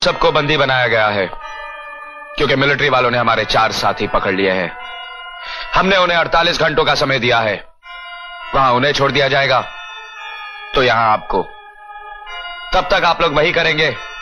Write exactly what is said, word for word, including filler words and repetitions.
सबको बंदी बनाया गया है क्योंकि मिलिट्री वालों ने हमारे चार साथी पकड़ लिए हैं। हमने उन्हें अड़तालीस घंटों का समय दिया है। वहां उन्हें छोड़ दिया जाएगा तो यहां आपको। तब तक आप लोग वही करेंगे